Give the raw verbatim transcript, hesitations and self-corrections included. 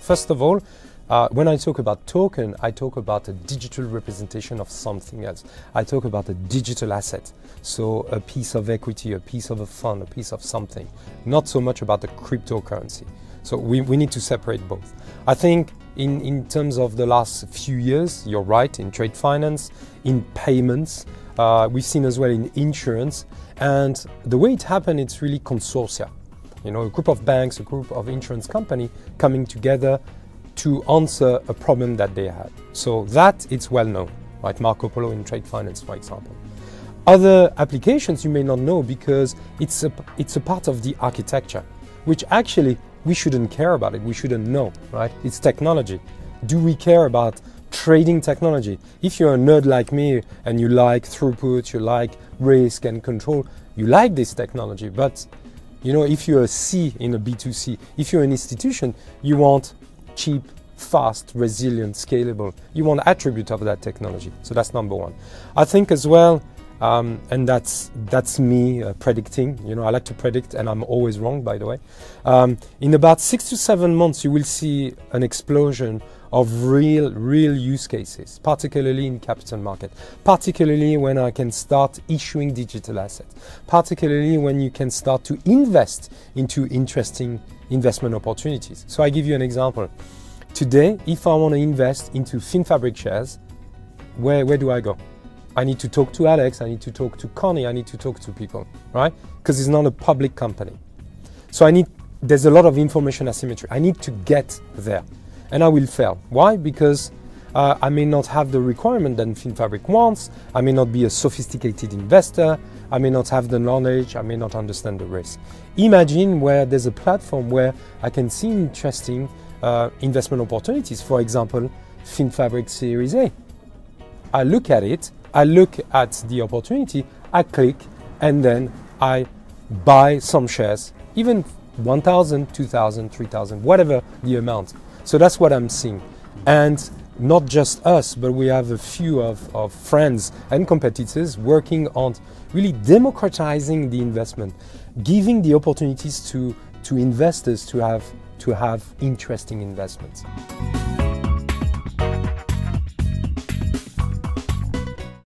First of all, uh, when I talk about token, I talk about a digital representation of something else. I talk about a digital asset. So a piece of equity, a piece of a fund, a piece of something. Not so much about the cryptocurrency. So we, we need to separate both. I think in, in terms of the last few years, you're right, in trade finance, in payments, uh, we've seen as well in insurance. And the way it happened, it's really consortia. You know, a group of banks, a group of insurance company coming together to answer a problem that they had. So that it's well known, like Marco Polo in trade finance, for example. Other applications you may not know because it's a, it's a part of the architecture, which actually we shouldn't care about it, we shouldn't know, right? It's technology. Do we care about trading technology? If you're a nerd like me and you like throughput, you like risk and control, you like this technology, but you know, if you're a C in a B two C, if you're an institution, you want cheap, fast, resilient, scalable. You want attribute of that technology. So that's number one. I think as well, um, and that's that's me uh, predicting. You know, I like to predict, and I'm always wrong, by the way. Um, in about six to seven months, you will see an explosion of real, real use cases, particularly in capital market, particularly when I can start issuing digital assets, particularly when you can start to invest into interesting investment opportunities. So I give you an example. Today, if I want to invest into FinFabric shares, where, where do I go? I need to talk to Alex, I need to talk to Connie, I need to talk to people, right? Because it's not a public company. So I need, there's a lot of information asymmetry. I need to get there. And I will fail. Why? Because uh, I may not have the requirement that FinFabric wants, I may not be a sophisticated investor, I may not have the knowledge, I may not understand the risk. Imagine where there's a platform where I can see interesting uh, investment opportunities, for example, FinFabric Series A. I look at it, I look at the opportunity, I click, and then I buy some shares, even one thousand, two thousand, three thousand, whatever the amount. So that's what I'm seeing. And not just us, but we have a few of, of friends and competitors working on really democratizing the investment, giving the opportunities to, to investors to have, to have interesting investments.